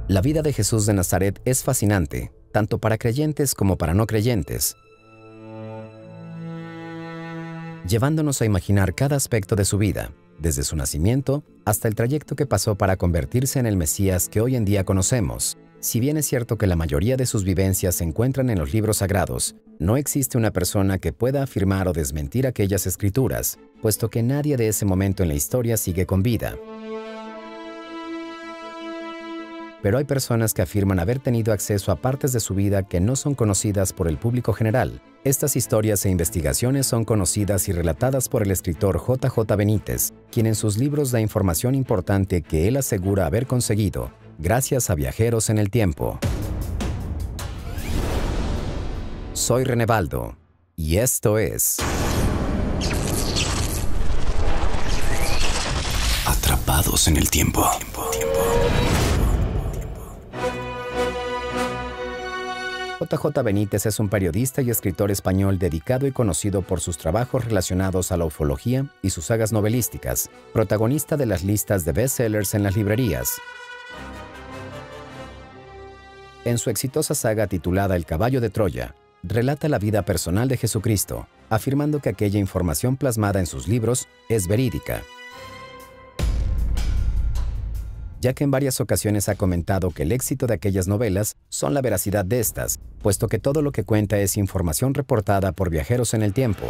La vida de Jesús de Nazaret es fascinante, tanto para creyentes como para no creyentes, llevándonos a imaginar cada aspecto de su vida, desde su nacimiento hasta el trayecto que pasó para convertirse en el Mesías que hoy en día conocemos. Si bien es cierto que la mayoría de sus vivencias se encuentran en los libros sagrados, no existe una persona que pueda afirmar o desmentir aquellas escrituras, puesto que nadie de ese momento en la historia sigue con vida. Pero hay personas que afirman haber tenido acceso a partes de su vida que no son conocidas por el público general. Estas historias e investigaciones son conocidas y relatadas por el escritor J.J. Benítez, quien en sus libros da información importante que él asegura haber conseguido, gracias a viajeros en el tiempo. Soy René Baldo, y esto es Atrapados en el Tiempo. J.J. Benítez es un periodista y escritor español dedicado y conocido por sus trabajos relacionados a la ufología y sus sagas novelísticas, protagonista de las listas de bestsellers en las librerías. En su exitosa saga titulada El caballo de Troya, relata la vida personal de Jesucristo, afirmando que aquella información plasmada en sus libros es verídica, ya que en varias ocasiones ha comentado que el éxito de aquellas novelas son la veracidad de estas, puesto que todo lo que cuenta es información reportada por viajeros en el tiempo.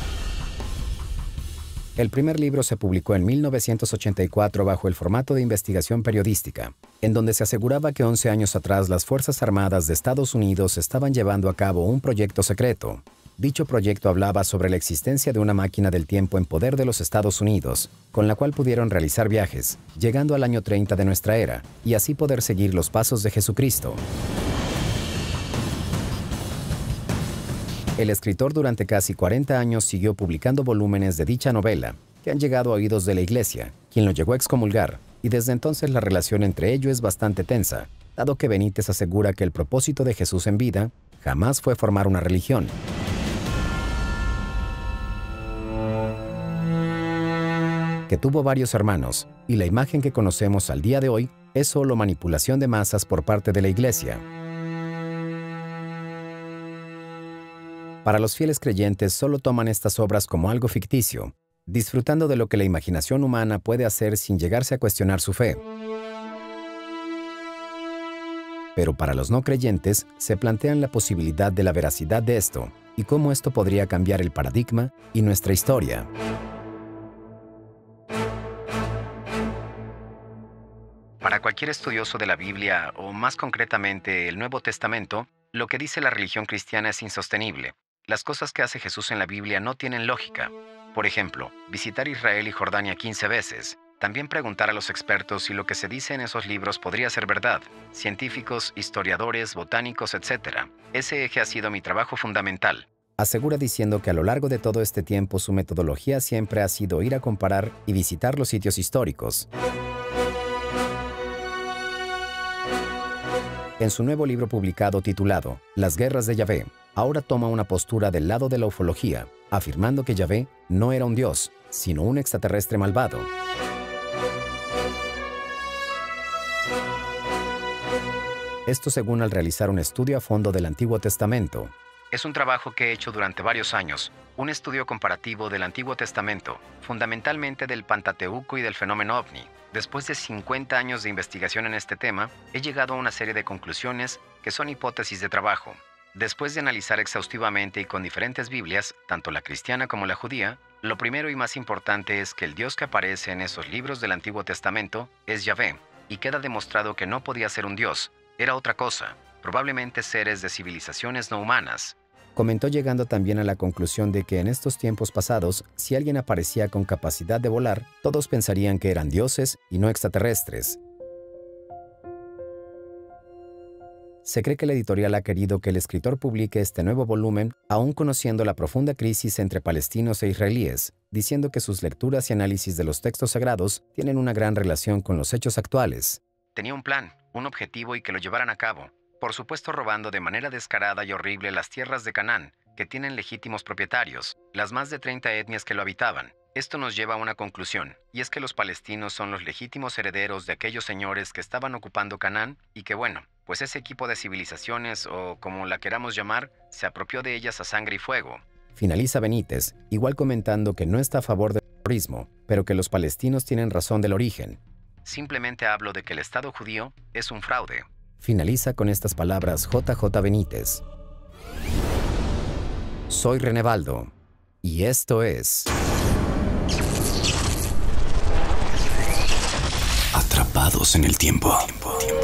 El primer libro se publicó en 1984 bajo el formato de investigación periodística, en donde se aseguraba que 11 años atrás las Fuerzas Armadas de Estados Unidos estaban llevando a cabo un proyecto secreto. Dicho proyecto hablaba sobre la existencia de una máquina del tiempo en poder de los Estados Unidos, con la cual pudieron realizar viajes, llegando al año 30 de nuestra era, y así poder seguir los pasos de Jesucristo. El escritor durante casi 40 años siguió publicando volúmenes de dicha novela, que han llegado a oídos de la Iglesia, quien lo llegó a excomulgar, y desde entonces la relación entre ellos es bastante tensa, dado que Benítez asegura que el propósito de Jesús en vida jamás fue formar una religión. Que tuvo varios hermanos, y la imagen que conocemos al día de hoy es solo manipulación de masas por parte de la Iglesia. Para los fieles creyentes solo toman estas obras como algo ficticio, disfrutando de lo que la imaginación humana puede hacer sin llegarse a cuestionar su fe. Pero para los no creyentes se plantean la posibilidad de la veracidad de esto, y cómo esto podría cambiar el paradigma y nuestra historia. Para cualquier estudioso de la Biblia, o más concretamente el Nuevo Testamento, lo que dice la religión cristiana es insostenible. Las cosas que hace Jesús en la Biblia no tienen lógica. Por ejemplo, visitar Israel y Jordania 15 veces. También preguntar a los expertos si lo que se dice en esos libros podría ser verdad. Científicos, historiadores, botánicos, etc. Ese eje ha sido mi trabajo fundamental. Asegura diciendo que a lo largo de todo este tiempo su metodología siempre ha sido ir a comparar y visitar los sitios históricos. En su nuevo libro publicado titulado Las guerras de Yahvé, ahora toma una postura del lado de la ufología, afirmando que Yahvé no era un dios, sino un extraterrestre malvado. Esto según al realizar un estudio a fondo del Antiguo Testamento. Es un trabajo que he hecho durante varios años, un estudio comparativo del Antiguo Testamento, fundamentalmente del Pentateuco y del fenómeno ovni. Después de 50 años de investigación en este tema, he llegado a una serie de conclusiones que son hipótesis de trabajo. Después de analizar exhaustivamente y con diferentes Biblias, tanto la cristiana como la judía, lo primero y más importante es que el Dios que aparece en esos libros del Antiguo Testamento es Yahvé, y queda demostrado que no podía ser un Dios, era otra cosa, probablemente seres de civilizaciones no humanas. Comentó llegando también a la conclusión de que en estos tiempos pasados, si alguien aparecía con capacidad de volar, todos pensarían que eran dioses y no extraterrestres. Se cree que la editorial ha querido que el escritor publique este nuevo volumen, aún conociendo la profunda crisis entre palestinos e israelíes, diciendo que sus lecturas y análisis de los textos sagrados tienen una gran relación con los hechos actuales. Tenía un plan, un objetivo y que lo llevaran a cabo. Por supuesto robando de manera descarada y horrible las tierras de Canaán, que tienen legítimos propietarios, las más de 30 etnias que lo habitaban. Esto nos lleva a una conclusión, y es que los palestinos son los legítimos herederos de aquellos señores que estaban ocupando Canaán y que bueno, pues ese equipo de civilizaciones, o como la queramos llamar, se apropió de ellas a sangre y fuego. Finaliza Benítez, igual comentando que no está a favor del terrorismo, pero que los palestinos tienen razón del origen. Simplemente hablo de que el Estado judío es un fraude. Finaliza con estas palabras JJ Benítez. Soy René Baldo, y esto es... Atrapados en el tiempo.